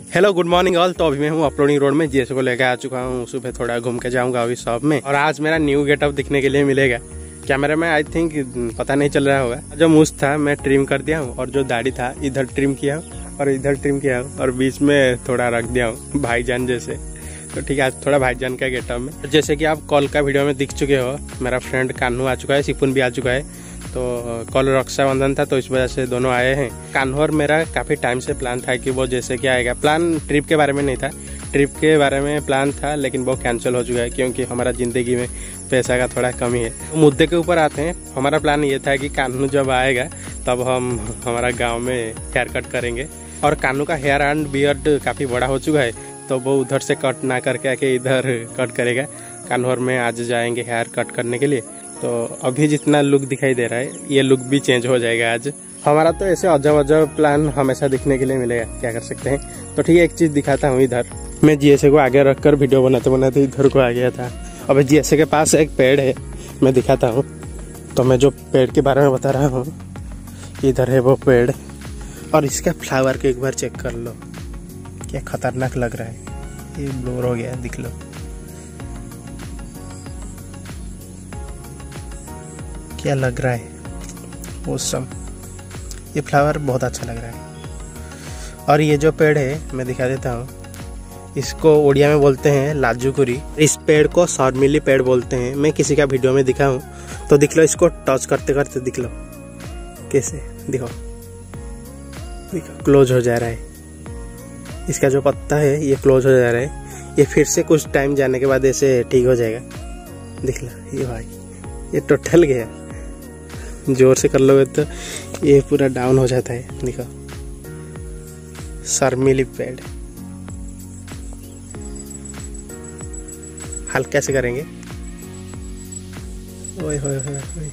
Hello good morning all. तो अभी मैं हूँ अपलोडिंग रोड में, जीएसए को लेकर आ चुका हूँ। सुबह थोड़ा घूम के जाऊंगा अभी शॉप में, और आज मेरा न्यू गेटअप दिखने के लिए मिलेगा। कैमरे में आई थिंक पता नहीं चल रहा होगा। जो मूछ था मैं ट्रिम कर दिया हूँ, और जो दाढ़ी था इधर ट्रिम किया हूँ और इधर ट्रिम किया हूँ, और बीच में थोड़ा रख दिया हूँ भाईजान जैसे। तो ठीक है, आज थोड़ा भाईजान का गेटअप में। जैसे कि आप कल का वीडियो में दिख चुके हो, मेरा फ्रेंड कान्हू आ चुका है, सिपुन भी आ चुका है। तो कल रक्षाबंधन था तो इस वजह से दोनों आए हैं। कान्हू और मेरा काफी टाइम से प्लान था कि वो जैसे कि आएगा। प्लान ट्रिप के बारे में नहीं था, ट्रिप के बारे में प्लान था, लेकिन वो कैंसिल हो चुका है क्योंकि हमारा जिंदगी में पैसा का थोड़ा कमी है। तो मुद्दे के ऊपर आते हैं। हमारा प्लान ये था कि कान्हू जब आएगा तब हम हमारा गाँव में हेयर कट करेंगे, और कान्हू का हेयर एंड बियर्ड काफी बड़ा हो चुका है, तो वो उधर से कट ना करके आके इधर कट करेगा। कान्हू और मैं आज जाएंगे हेयर कट करने के लिए। तो अभी जितना लुक दिखाई दे रहा है, ये लुक भी चेंज हो जाएगा आज। हमारा तो ऐसे अजब अजब प्लान हमेशा दिखने के लिए मिलेगा, क्या कर सकते हैं। तो ठीक है, एक चीज दिखाता हूँ। इधर मैं जीएसए को आगे रखकर वीडियो बनाते बनाते इधर को आ गया था। अब जीएसए के पास एक पेड़ है, मैं दिखाता हूँ। तो मैं जो पेड़ के बारे में बता रहा हूँ, इधर है वो पेड़, और इसका फ्लावर को एक बार चेक कर लो, क्या खतरनाक लग रहा है। ये ब्लोर हो गया, दिख लो क्या लग रहा है, मौसम। ये फ्लावर बहुत अच्छा लग रहा है। और ये जो पेड़ है मैं दिखा देता हूँ, इसको उड़िया में बोलते हैं लाजूकुरी। इस पेड़ को शर्मिली पेड़ बोलते हैं। मैं किसी का वीडियो में दिखा हूँ, तो दिख लो, इसको टच करते करते दिख लो कैसे, देखो क्लोज हो जा रहा है। इसका जो पत्ता है ये क्लोज हो जा रहा है। ये फिर से कुछ टाइम जाने के बाद ऐसे ठीक हो जाएगा। दिख लो ये भाई, ये टोटल गया। जोर से कर लोगे तो ये पूरा डाउन हो जाता है। देखो शर्मिली पेड़, हल्का से करेंगे। ओए होए होए होए,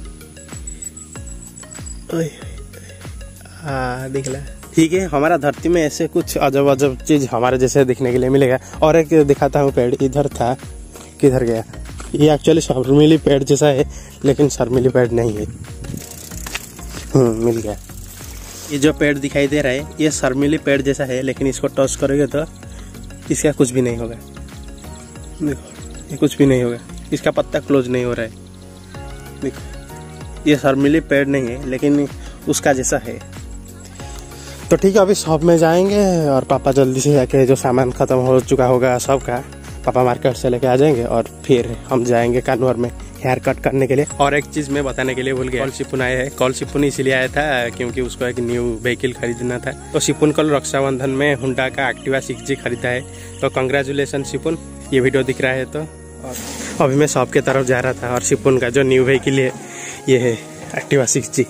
ओए हाँ दिख रहा। ठीक है, हमारा धरती में ऐसे कुछ अजब अजब चीज हमारे जैसे दिखने के लिए मिलेगा। और एक दिखाता हूँ पेड़, इधर था, किधर गया। ये एक्चुअली शर्मिली पेड़ जैसा है, लेकिन शर्मिली पेड़ नहीं है। मिल गया। ये जो पेड़ दिखाई दे रहा है ये शर्मिली पेड़ जैसा है, लेकिन इसको टच करोगे तो इसका कुछ भी नहीं होगा। देखो ये कुछ भी नहीं होगा, इसका पत्ता क्लोज नहीं हो रहा है। देखो ये शर्मिली पेड़ नहीं है, लेकिन उसका जैसा है। तो ठीक है, अभी शॉप में जाएंगे, और पापा जल्दी से जाके जो सामान खत्म हो चुका होगा सब का, पापा मार्केट से लेके आ जाएंगे, और फिर हम जाएंगे कान्हू में हेयर कट करने के लिए। और एक चीज मैं बताने के लिए भूल गया, कल सिपुन आया है। कल सिपुन इसलिए आया था क्योंकि उसको एक न्यू व्हीकल खरीदना था। तो सिपुन कल रक्षाबंधन में हुंडा का एक्टिवा 6G खरीदा है। तो कंग्रेचुलेसन सिपुन, ये वीडियो दिख रहा है तो। अभी मैं शॉप की तरफ जा रहा था, और सिपुन का जो न्यू व्हीकल है ये है एक्टिवा 6G।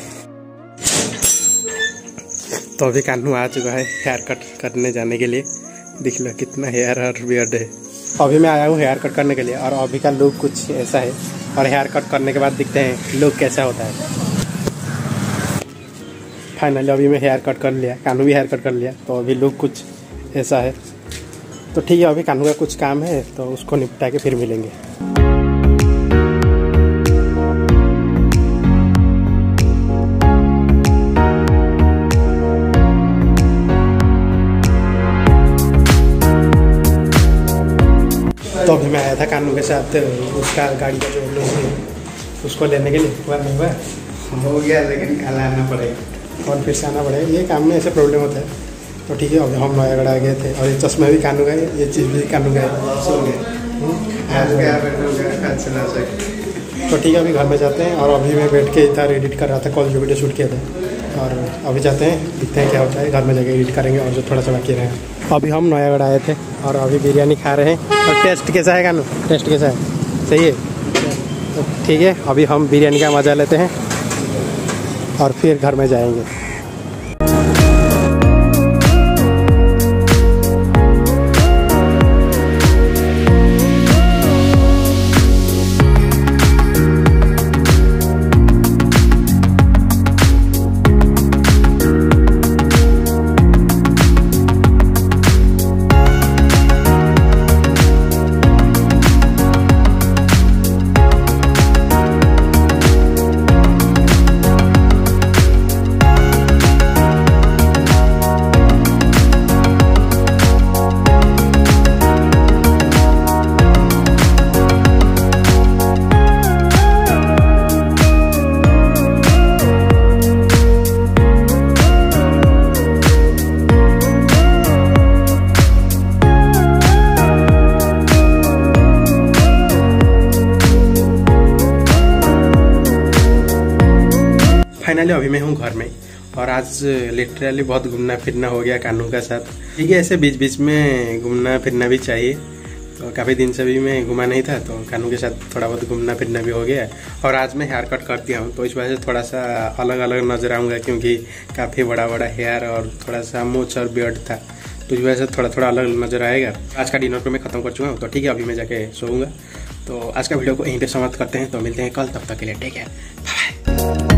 तो अभी कान्हू आ चुका है हेयर कट करने जाने के लिए। देख लो कितना हेयर और बियर्ड है। अभी मैं आया हूँ हेयर कट करने के लिए, और अभी का लुक कुछ ऐसा है। और हेयर कट करने के बाद दिखते हैं लुक कैसा होता है। फाइनली अभी मैं हेयर कट कर लिया, कान्हू भी हेयर कट कर लिया, तो अभी लुक कुछ ऐसा है। तो ठीक है, अभी कान्हू का कुछ काम है तो उसको निपटा के फिर मिलेंगे। तो अभी मैं आया था कान्हू के साथ, उसका गाड़ी का जो लोन है उसको लेने के लिए। हुआ नहीं हुआ, हो गया, लेकिन कल आना पड़ेगा और फिर से आना पड़ेगा। ये काम में ऐसे प्रॉब्लम होता है। तो ठीक है, अभी हम नयागढ़ आ गए थे, और ये चश्मा भी कान्हू का है, ये चीज़ भी कान्हू का है। तो ठीक है, अभी घर में जाते हैं। और अभी मैं बैठ के इधर एडिट कर रहा था, कल जो वीडियो शूट किया था। और अभी जाते हैं, दिखते हैं क्या होता है। घर में जाके एडिट करेंगे, और जो थोड़ा सा बाकी रहे। अभी हम नयागढ़ आए थे, और अभी बिरयानी खा रहे हैं। और टेस्ट कैसा है कान्हू, टेस्ट कैसा है, सही है? तो ठीक है, अभी हम बिरयानी का मज़ा लेते हैं, और फिर घर में जाएंगे। फाइनली अभी मैं हूँ घर में और आज लिटरली बहुत घूमना फिरना हो गया कानू के साथ। ठीक है, ऐसे बीच बीच में घूमना फिरना भी चाहिए। तो काफ़ी दिन से भी मैं घूमा नहीं था, तो कानू के साथ थोड़ा बहुत घूमना फिरना भी हो गया। और आज मैं हेयर कट कर दिया हूँ, तो इस वजह से थोड़ा सा अलग अलग नजर आऊँगा, क्योंकि काफ़ी बड़ा बड़ा हेयर और थोड़ा सा मूंछ और बियर्ड था, तो इस वजह से थोड़ा थोड़ा अलग नजर आएगा। आज का डिनर को मैं खत्म कर चुका हूँ, तो ठीक है अभी मैं जाके सोऊंगा। तो आज का वीडियो को यहीं पे समाप्त करते हैं, तो मिलते हैं कल, तब तक के लिए टेक केयर, बाय बाय।